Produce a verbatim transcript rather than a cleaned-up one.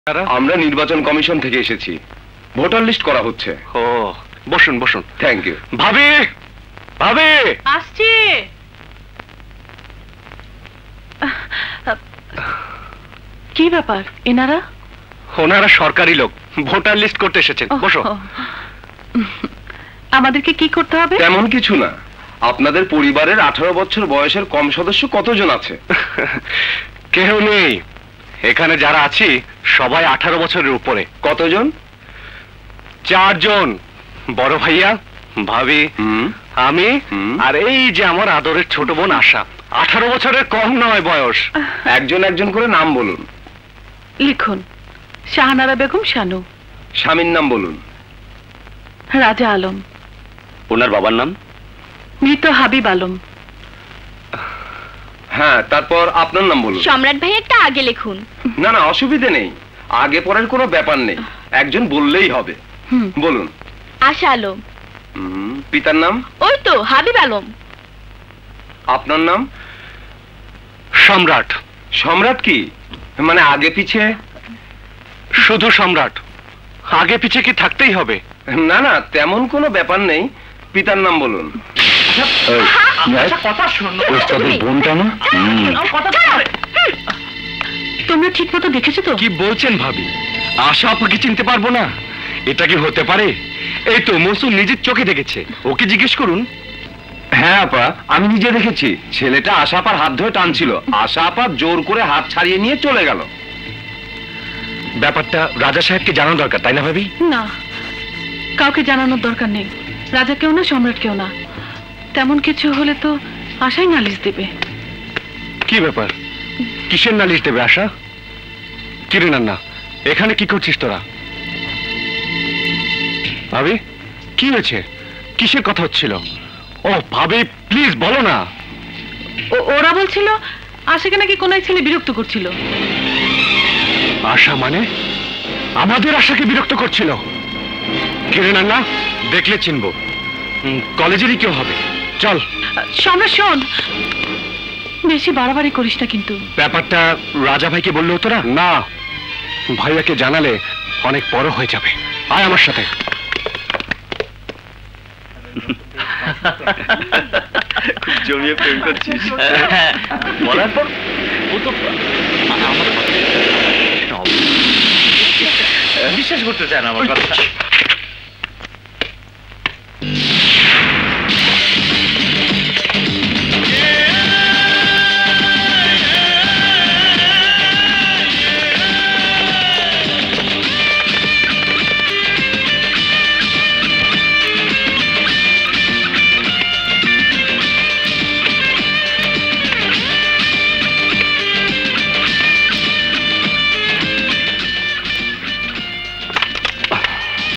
আমরা নির্বাচন কমিশন থেকে এসেছি, ভোটার লিস্ট করা হচ্ছে। ও বসুন বসুন। Thank you. ভাবি ভাবি আসছি। কি ব্যাপার এনারা? ওনারা সরকারি লোক, ভোটার লিস্ট করতে এসেছেন। বসো। আমাদেরকে কি করতে হবে? তেমন কিছু না, আপনাদের পরিবারের আঠারো বছর বয়সের কম সদস্য কতজন আছে? কেউ নেই, এখানে যারা আছি সবাই আঠারো বছরের উপরে। কতজন? চারজন, বড় ভাইয়া, ভাবি, আমি আর এই যে আমার আদরের ছোট বোন আশা। আঠারো বছরের কম নয় বয়স। একজন একজন করে নাম বলুন। লিখুন। শাহানারা বেগম শানু। স্বামীর নাম বলুন। রাজা আলম। ওনার বাবার নাম? মৃত হাবিব আলম। হ্যাঁ, তারপর আপনার নাম বলুন। সম্রাট ভাই একটা আগে লিখুন। না না, অসুবিধে নেই, আগে পরের কোনো ব্যাপার নেই, একজন বললেই হবে। বলুন। আশা আলম। পিতার নাম? ওই তো হাবিব আলম। আপনার নাম? সম্রাট। সম্রাট কি মানে আগে পিছে? শুধু সম্রাট, আগে পিছে কি থাকতেই হবে? না না, তেমন কোনো ব্যাপার নেই, পিতার নাম বলুন। তোমরা ঠিক মতো দেখেছো তো? কি বলছেন ভাবি? আশা আপুকে চিনতে পারবো না? এটা কি হতে পারে? এই তো মনসুর নিজের চোখে দেখেছে, ওকে জিজ্ঞেস করুন। হ্যাঁ আপা, আমি নিজে দেখেছি, ছেলেটা আশা আপার হাত ধরে টানছিল, আশা আপা জোর করে হাত ছাড়িয়ে নিয়ে চলে গেল। ব্যাপারটা রাজা সাহেবকে জানানো দরকার, তাই না ভাবি? না, কাউকে জানানোর দরকার নেই, রাজা কেউ না, সম্রাট কেউ না। তেমন কিছু হলে তো আশাই নালিশ দেবে। কি ব্যাপার, কিসের নালিশ দেবে আশা? কিরে না, এখানে কি করছিস তোরা? ভাবি কি হয়েছে, কিসের কথা হচ্ছিল? ও ভাবি প্লিজ বলো না। ওরা বলছিল আশাকে নাকি কোন এক ছেলে বিরক্ত করছিল। আশা মানে আমাদের আশাকে বিরক্ত করছিল? কিরে না, দেখলে চিনবো, কলেজেরই কেউ হবে। চল। সম্রাট শোন, বেশি বাড়াবাড়ি করিস না কিন্তু। ব্যাপারটা রাজা ভাইকে বললে হতো না? না, ভাইয়াকে জানালে অনেক বড় হয়ে যাবে। আয় আমার সাথে। খুব জমিয়ে প্রেম করছিস। বলার পর ও তো বিশ্বাস করতে চায় না আমার কথা।